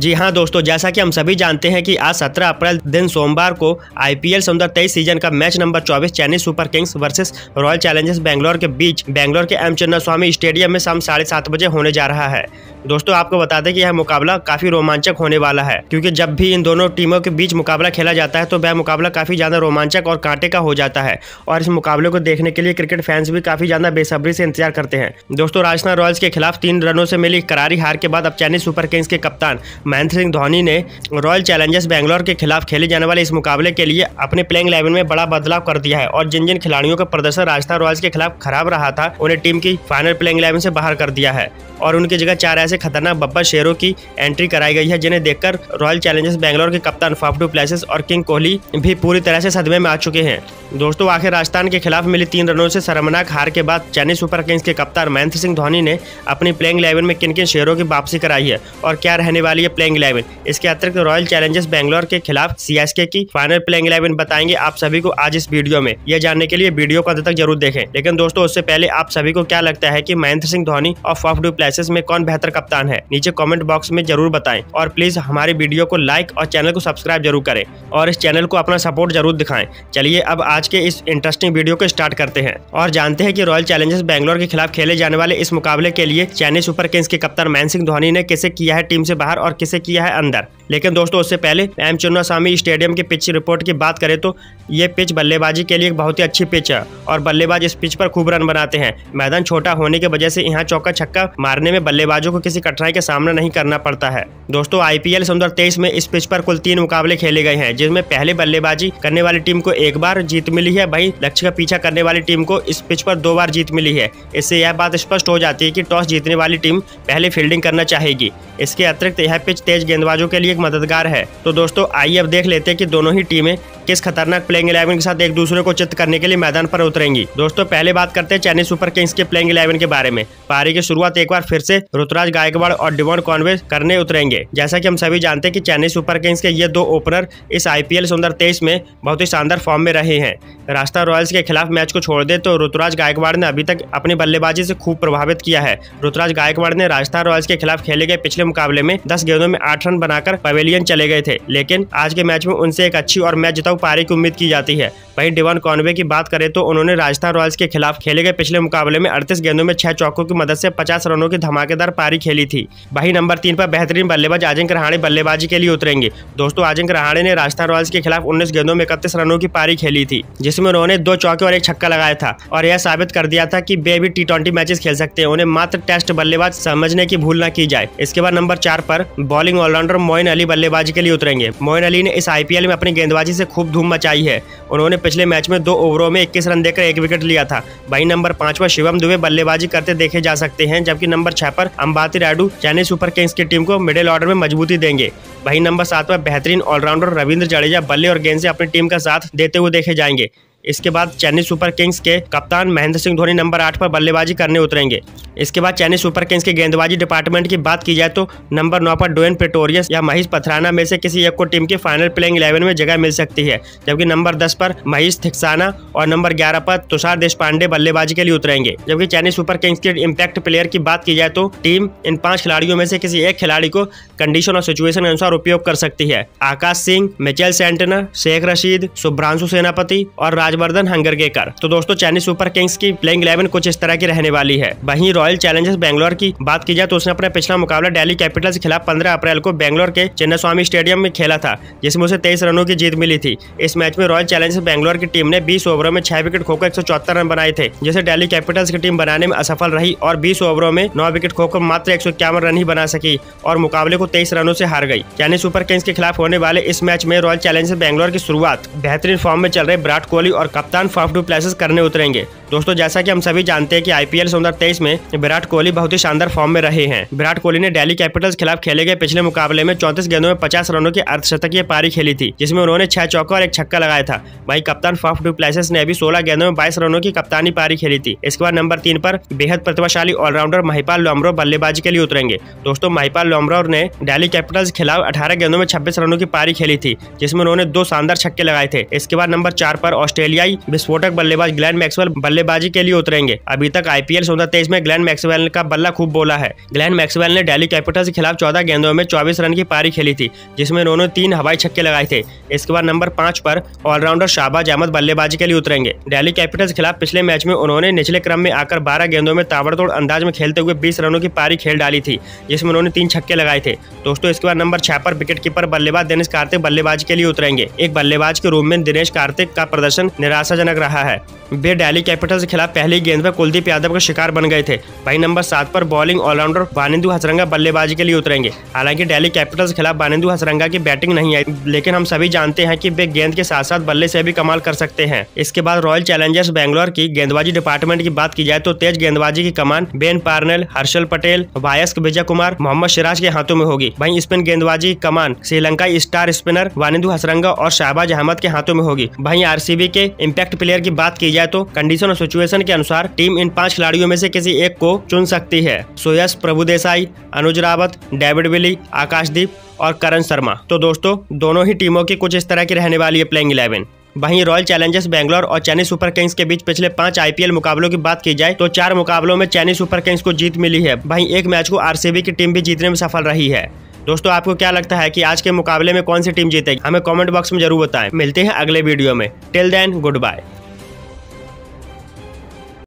जी हाँ दोस्तों, जैसा कि हम सभी जानते हैं कि आज 17 अप्रैल दिन सोमवार को IPL 2023 सीजन का match number 24 Chennai Super Kings versus Royal Challengers Bangalore के बीच बैंगलोर के एम चिन्नास्वामी स्टेडियम में शाम 7:30 बजे होने जा रहा है। दोस्तों आपको बता दें कि यह मुकाबला काफी रोमांचक होने वाला है, क्योंकि जब भी इन दोनों टीमों के बीच मुकाबला खेला जाता है तो वह मुकाबला काफी ज्यादा रोमांचक और कांटे का हो जाता है और इस मुकाबले को देखने के लिए क्रिकेट फैंस भी काफी ज्यादा बेसब्री से इंतजार करते हैं। दोस्तों राजस्थान रॉयल्स के खिलाफ 3 रनों से मिली करारी हार के बाद अब चेन्नई सुपर किंग्स के कप्तान महेंद्र सिंह धोनी ने रॉयल चैलेंजर्स बैंगलोर के खिलाफ खेले जाने वाले इस मुकाबले के लिए अपने प्लेइंग 11 में बड़ा बदलाव कर दिया है और जिन जिन खिलाड़ियों का प्रदर्शन राजस्थान रॉयल्स के खिलाफ खराब रहा था उन्हें टीम की फाइनल प्लेइंग 11 से बाहर कर दिया है और उनकी जगह 4 ऐसे खतरनाक बब्बर शेरों की एंट्री कराई गई है जिन्हें देखकर रॉयल चैलेंजर्स बैंगलोर के कप्तान फाफ डू प्लेसिस और किंग कोहली भी पूरी तरह से सदमे में आ चुके हैं। दोस्तों आखिर राजस्थान के खिलाफ मिली 3 रनों से शर्मनाक हार के बाद चेन्नई सुपर किंग्स के कप्तान महेंद्र सिंह धोनी ने अपनी प्लेइंग 11 में किन किन शेरों की वापसी कराई है और क्या रहने वाली है प्लेइंग 11। इसके अतिरिक्त रॉयल चैलेंजर्स बैंगलोर के खिलाफ CSK की फाइनल प्लेइंग 11 बताएंगे आप सभी को आज इस वीडियो में। यह जानने के लिए वीडियो को अंत तक जरूर देखें। लेकिन दोस्तों उससे पहले आप सभी को क्या लगता है कि महेंद्र सिंह धोनी और फाफ डू प्लेसिस में कौन बेहतर कप्तान है, नीचे कमेंट बॉक्स में जरूर बताएं और प्लीज हमारी वीडियो को लाइक और चैनल को सब्सक्राइब जरूर करें और इस चैनल को अपना सपोर्ट जरूर दिखाएं। चलिए अब आज के इस इंटरेस्टिंग वीडियो को स्टार्ट करते हैं और जानते हैं कि रॉयल चैलेंजर्स बैंगलोर के खिलाफ खेले जाने वाले इस मुकाबले के लिए चेन्नई सुपर किंग्स के कप्तान महेंद्र सिंह धोनी ने किसे किया है टीम से बाहर और किसे किया है अंदर। लेकिन दोस्तों उससे पहले एम चिन्नास्वामी स्टेडियम की पिच रिपोर्ट की बात करें तो ये पिच बल्लेबाजी के लिए एक बहुत ही अच्छी पिच है और बल्लेबाज इस पिच पर खूब रन बनाते हैं। मैदान छोटा होने की वजह से यहाँ चौका छक्का मारने में बल्लेबाजों को किसी कठिनाई का सामना नहीं करना पड़ता है। दोस्तों IPL 2023 में इस पिच पर कुल 3 मुकाबले खेले गए हैं, जिसमें पहले बल्लेबाजी करने वाली टीम को 1 बार जीत मिली है, वहीं लक्ष्य का पीछा करने वाली टीम को इस पिच पर 2 बार जीत मिली है। इससे यह बात स्पष्ट हो जाती है कि टॉस जीतने वाली टीम पहले फील्डिंग करना चाहेगी। इसके अतिरिक्त यह पिच तेज गेंदबाजों के लिए एक मददगार है। तो दोस्तों आइए अब देख लेते हैं कि दोनों ही टीमें किस खतरनाक प्लेइंग 11 के साथ एक दूसरे को चित्त करने के लिए मैदान पर उतरेंगी। दोस्तों पहले बात करते हैं चेन्नई सुपर किंग्स के प्लेइंग 11 के बारे में। पारी की शुरुआत एक बार फिर से ऋतुराज गायकवाड़ और डेवन कॉनवे करने उतरेंगे। जैसा कि हम सभी जानते हैं कि चेन्नई सुपर किंग्स के ये 2 ओपनर इस IPL 2023 में बहुत ही शानदार फॉर्म में रहे हैं। राजस्थान रॉयल्स के खिलाफ मैच को छोड़ दे तो ऋतुराज गायकवाड़ ने अभी तक अपनी बल्लेबाजी से खूब प्रभावित किया है। ऋतुराज गायकवाड़ ने राजस्थान रॉयल्स के खिलाफ खेले गए पिछले मुकाबले में 10 गेंदों में 8 रन बनाकर पवेलियन चले गए थे, लेकिन आज के मैच में उनसे एक अच्छी और मैच जिताऊ पारी की उम्मीद की जाती है। वहीं डेवन कॉनवे की बात करें तो उन्होंने राजस्थान रॉयल्स के खिलाफ खेले गए पिछले मुकाबले में 38 गेंदों में 6 चौकों की मदद से 50 रनों की धमाकेदार पारी खेली थी। वहीं नंबर 3 पर बेहतरीन बल्लेबाज अजिंक्य रहाणे बल्लेबाजी के लिए उतरेंगे। दोस्तों अजिंक्य रहाणे ने राजस्थान रॉयल्स के खिलाफ 19 गेंदों में 31 रनों की पारी खेली थी, जिसमें उन्होंने 2 चौके और 1 छक्का लगाया था और यह साबित कर दिया था कि वे भी T20 मैचेस खेल सकते हैं, उन्हें मात्र टेस्ट बल्लेबाज समझने की भूल न की जाए। इसके बाद नंबर 4 पर बॉलिंग ऑलराउंडर मोइन अली बल्लेबाजी के लिए उतरेंगे। मोइन अली ने इस IPL में अपनी गेंदबाजी से खूब धूम मचाई है। उन्होंने पिछले मैच में 2 ओवरों में 21 रन देकर 1 विकेट लिया था। वहीं नंबर 5 पर शिवम दुबे बल्लेबाजी करते देखे जा सकते हैं, जबकि नंबर 6 पर अंबाती रायडू चेन्नई सुपर किंग्स की टीम को मिडिल ऑर्डर में मजबूती देंगे। वहीं नंबर 7 पर बेहतरीन ऑलराउंडर रविंद्र जडेजा बल्ले और गेंद से अपनी टीम का साथ देते हुए देखे जाएंगे। इसके बाद चेन्नई सुपर किंग्स के कप्तान महेंद्र सिंह धोनी नंबर 8 पर बल्लेबाजी करने उतरेंगे। इसके बाद चेन्नई सुपर किंग्स के गेंदबाजी डिपार्टमेंट की बात की जाए तो नंबर 9 पर ड्वेन पेटोरियस या महेश पथराना में से किसी एक को टीम के फाइनल प्लेइंग 11 में जगह मिल सकती है, जबकि नंबर 10 पर महेश थिक्साना और नंबर 11 पर तुषार देशपांडे बल्लेबाजी के लिए उतरेंगे। जबकि चेन्नई सुपर किंग्स के इम्पैक्ट प्लेयर की बात की जाए तो टीम इन 5 खिलाड़ियों में से किसी एक खिलाड़ी को कंडीशन और सिचुएशन के अनुसार उपयोग कर सकती है। आकाश सिंह, मिचेल सेंटनर, शेख रशीद, शुभ्रांशु सेनापति और राजवर्धन हंगरगे। तो दोस्तों चेन्नई सुपर किंग्स की प्लेइंग 11 कुछ इस तरह की रहने वाली है। वहीं रॉयल चैलेंजर्स बैंगलोर की बात की जाए तो उसने अपना पिछला मुकाबला दिल्ली कैपिटल्स के खिलाफ 15 अप्रैल को बैंगलोर के चिन्नास्वामी स्टेडियम में खेला था, जिसमें उसे 23 रनों की जीत मिली थी। इस मैच में रॉयल चैलेंजर्स बैंगलोर की टीम ने 20 ओवरों में 6 विकेट खोकर 174 रन बनाए थे, जिसे दिल्ली कैपिटल्स की टीम बनाने में असफल रही और 20 ओवरों में 9 विकेट खोकर मात्र 151 रन ही बना सकी और मुकाबले को 23 रनों से हार गई। चेन्नई सुपर किंग्स के खिलाफ होने वाले इस मैच में रॉयल चैलेंजर्स बैंगलोर की शुरुआत बेहतरीन फॉर्म में चल रहे विराट कोहली और कप्तान फाफ डू प्लेसिस करने उतरेंगे। दोस्तों जैसा कि हम सभी जानते हैं कि IPL 2023 में विराट कोहली बहुत ही शानदार फॉर्म में रहे हैं। विराट कोहली ने दिल्ली कैपिटल्स खिलाफ खेले गए पिछले मुकाबले में 34 गेंदों में 50 रनों की अर्धशतकीय पारी खेली थी, जिसमें उन्होंने 6 चौका और 1 छक्का लगाया था। वहीं कप्तान फाफ डू प्लेसिस ने भी 16 गेंदों में 22 रनों की कप्तानी पारी खेली थी। इसके बाद नंबर 3 पर बेहद प्रतिभाशाली ऑलराउंडर महिपाल लोमरो बल्लेबाजी के लिए उतरेंगे। दोस्तों महिपाल लोमरो ने दिल्ली कैपिटल्स के खिलाफ 18 गेंदों में 26 रनों की पारी खेली थी, जिसमें उन्होंने 2 शानदार छक्के लगाए थे। इसके बाद नंबर 4 पर ऑस्ट्रेलिया ऑस्ट्रेलियाई विस्फोटक बल्लेबाज ग्लेन मैक्सवेल बल्लेबाजी के लिए उतरेंगे। अभी तक IPL 2023 में ग्लेन मैक्सवेल का बल्ला खूब बोला है। ग्लेन मैक्सवेल ने दिल्ली कैपिटल्स के खिलाफ 14 गेंदों में 24 रन की पारी खेली थी, जिसमें उन्होंने 3 हवाई छक्के लगाए थे। इसके बाद नंबर 5 पर ऑलराउंडर शाहबाज अहमद बल्लेबाजी के लिए उतरेंगे। दिल्ली कैपिटल्स के खिलाफ पिछले मैच में उन्होंने निचले क्रम में आकर 12 गेंदों में ताबड़तोड़ अंदाज में खेलते हुए 20 रनों की पारी खेल डाली थी, जिसमें उन्होंने 3 छक्के लगाए थे। दोस्तों, इसके बाद नंबर 6 पर विकेटकीपर बल्लेबाज दिनेश कार्तिक बल्लेबाजी के लिए उतरेंगे। एक बल्लेबाज के रूप में दिनेश कार्तिक का प्रदर्शन निराशाजनक रहा है। वे दिल्ली कैपिटल्स के खिलाफ पहली गेंद पर कुलदीप यादव का शिकार बन गए थे। वहीं नंबर 7 पर बॉलिंग ऑलराउंडर वानिंदु हसरंगा बल्लेबाजी के लिए उतरेंगे। हालांकि दिल्ली कैपिटल्स के खिलाफ वानिंदु हसरंगा की बैटिंग नहीं आई, लेकिन हम सभी जानते हैं कि वे गेंद के साथ साथ बल्ले से भी कमाल कर सकते हैं। इसके बाद रॉयल चैलेंजर्स बैंगलोर की गेंदबाजी डिपार्टमेंट की बात की जाए तो तेज गेंदबाजी की कमान बेन पार्नेल, हर्षल पटेल, वायस्क विजय कुमार, मोहम्मद सिराज के हाथों में होगी। वहीं स्पिन गेंदबाजी की कमान श्रीलंकाई स्टार स्पिनर वानिंदु हसरंगा और शाहबाज अहमद के हाथों में होगी। वहीं RCB के इम्पैक्ट प्लेयर की बात की जाए तो कंडीशन और सिचुएशन के अनुसार टीम इन 5 खिलाड़ियों में से किसी एक को चुन सकती है। सुयश प्रभुदेसाई, अनुज रावत, डेविड विली, आकाशदीप और करण शर्मा। तो दोस्तों, दोनों ही टीमों की कुछ इस तरह की रहने वाली है प्लेइंग 11। वहीं रॉयल चैलेंजर्स बैंगलोर और चेन्नई सुपर किंग्स के बीच पिछले 5 IPL मुकाबलों की बात की जाए तो 4 मुकाबलों में चेन्नई सुपर किंग्स को जीत मिली है। वहीं एक मैच को RCB की टीम भी जीतने में सफल रही है। दोस्तों, आपको क्या लगता है कि आज के मुकाबले में कौन सी टीम जीतेगी? हमें कमेंट बॉक्स में जरूर बताएं। मिलते हैं अगले वीडियो में। Till then, good bye.